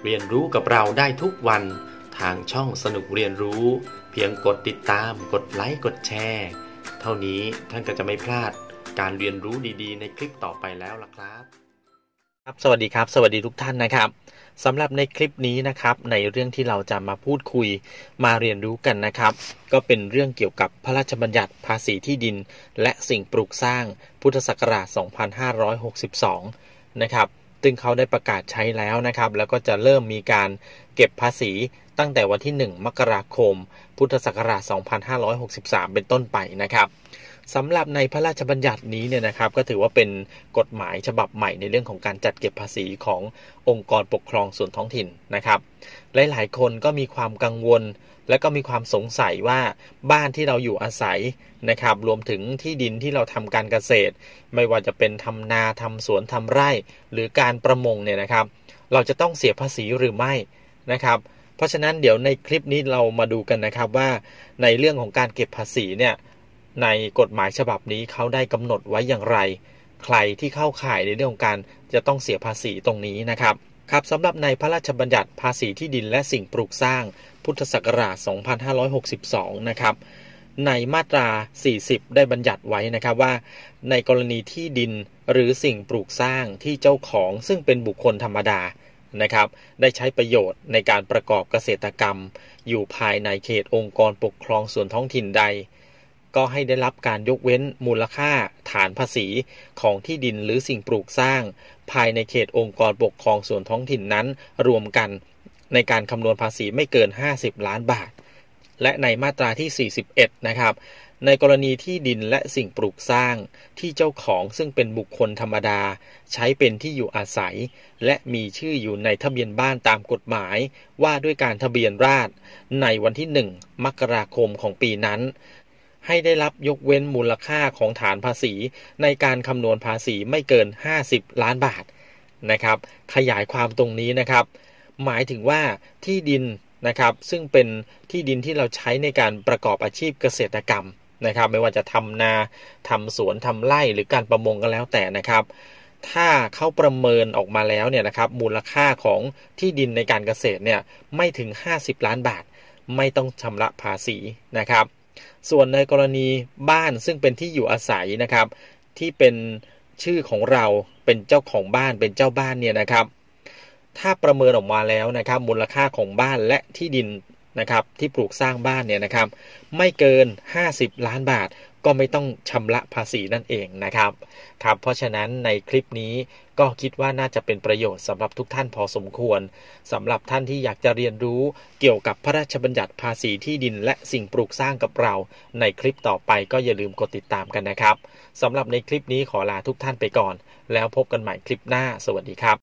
เรียนรู้กับเราได้ทุกวันทางช่องสนุกเรียนรู้เพียงกดติดตามกดไลค์กดแชร์เท่านี้ท่านก็จะไม่พลาดการเรียนรู้ดีๆในคลิปต่อไปแล้วล่ะครับสวัสดีครับสวัสดีทุกท่านนะครับสำหรับในคลิปนี้นะครับในเรื่องที่เราจะมาพูดคุยมาเรียนรู้กันนะครับก็เป็นเรื่องเกี่ยวกับพระราชบัญญัติภาษีที่ดินและสิ่งปลูกสร้างพุทธศักราช 2562 นะครับซึ่งเขาได้ประกาศใช้แล้วนะครับแล้วก็จะเริ่มมีการเก็บภาษีตั้งแต่วันที่ 1 มกราคม พุทธศักราช 2563 เป็นต้นไปนะครับสำหรับในพระราชบัญญัตินี้เนี่ยนะครับก็ถือว่าเป็นกฎหมายฉบับใหม่ในเรื่องของการจัดเก็บภาษีขององค์กรปกครองส่วนท้องถิ่นนะครับหลายๆคนก็มีความกังวลและก็มีความสงสัยว่าบ้านที่เราอยู่อาศัยนะครับรวมถึงที่ดินที่เราทำการเกษตรไม่ว่าจะเป็นทำนาทำสวนทำไร่หรือการประมงเนี่ยนะครับเราจะต้องเสียภาษีหรือไม่นะครับเพราะฉะนั้นเดี๋ยวในคลิปนี้เรามาดูกันนะครับว่าในเรื่องของการเก็บภาษีเนี่ยในกฎหมายฉบับนี้เขาได้กำหนดไว้อย่างไรใครที่เข้าข่ายในเรื่องของการจะต้องเสียภาษีตรงนี้นะครับสำหรับในพระราชบัญญัติภาษีที่ดินและสิ่งปลูกสร้างพุทธศักราช 2562 นะครับในมาตรา 40 ได้บัญญัติไว้นะครับว่าในกรณีที่ดินหรือสิ่งปลูกสร้างที่เจ้าของซึ่งเป็นบุคคลธรรมดานะครับได้ใช้ประโยชน์ในการประกอบเกษตรกรรมอยู่ภายในเขตองค์กรปกครองส่วนท้องถิ่นใดก็ให้ได้รับการยกเว้นมูลค่าฐานภาษีของที่ดินหรือสิ่งปลูกสร้างภายในเขตองค์กรปกครองส่วนท้องถิ่นนั้นรวมกันในการคำนวณภาษีไม่เกิน50 ล้านบาทและในมาตราที่ 41 นะครับในกรณีที่ดินและสิ่งปลูกสร้างที่เจ้าของซึ่งเป็นบุคคลธรรมดาใช้เป็นที่อยู่อาศัยและมีชื่ออยู่ในทะเบียนบ้านตามกฎหมายว่าด้วยการทะเบียนราษฎร์ในวันที่ 1 มกราคมของปีนั้นให้ได้รับยกเว้นมูลค่าของฐานภาษีในการคำนวณภาษีไม่เกิน50 ล้านบาทนะครับขยายความตรงนี้นะครับหมายถึงว่าที่ดินนะครับซึ่งเป็นที่ดินที่เราใช้ในการประกอบอาชีพเกษตรกรรมนะครับไม่ว่าจะทำนาทำสวนทำไร่หรือการประมงก็แล้วแต่นะครับถ้าเขาประเมินออกมาแล้วเนี่ยนะครับมูลค่าของที่ดินในการเกษตรเนี่ยไม่ถึง50 ล้านบาทไม่ต้องชำระภาษีนะครับส่วนในกรณีบ้านซึ่งเป็นที่อยู่อาศัยนะครับที่เป็นชื่อของเราเป็นเจ้าของบ้านเป็นเจ้าบ้านเนี่ยนะครับถ้าประเมินออกมาแล้วนะครับมูลค่าของบ้านและที่ดินนะครับที่ปลูกสร้างบ้านเนี่ยนะครับไม่เกิน50 ล้านบาทก็ไม่ต้องชำระภาษีนั่นเองนะครับเพราะฉะนั้นในคลิปนี้ก็คิดว่าน่าจะเป็นประโยชน์สำหรับทุกท่านพอสมควรสำหรับท่านที่อยากจะเรียนรู้เกี่ยวกับพระราชบัญญัติภาษีที่ดินและสิ่งปลูกสร้างกับเราในคลิปต่อไปก็อย่าลืมกดติดตามกันนะครับสำหรับในคลิปนี้ขอลาทุกท่านไปก่อนแล้วพบกันใหม่คลิปหน้าสวัสดีครับ